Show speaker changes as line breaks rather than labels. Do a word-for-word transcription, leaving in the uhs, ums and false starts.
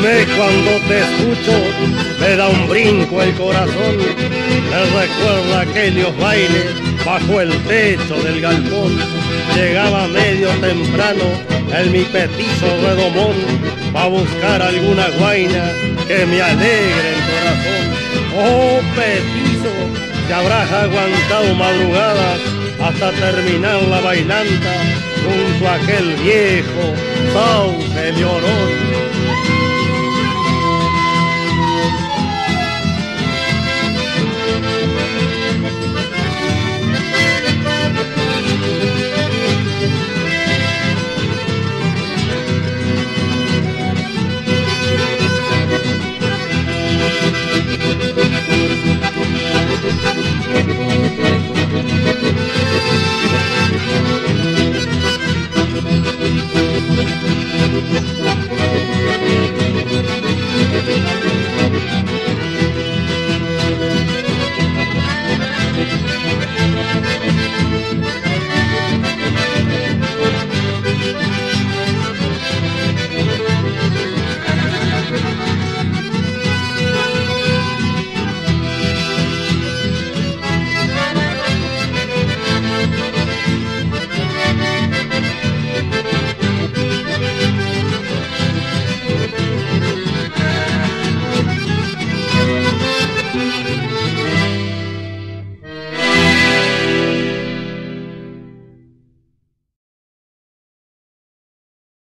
Mamé, cuando te escucho me da un brinco el corazón, me recuerda aquellos bailes bajo el techo del galpón. Llegaba medio temprano en mi petizo redomón pa' buscar alguna guaina que me alegre el corazón. Oh petizo, te habrás aguantado madrugadas hasta terminar la bailanta junto a aquel viejo sauce de Orón.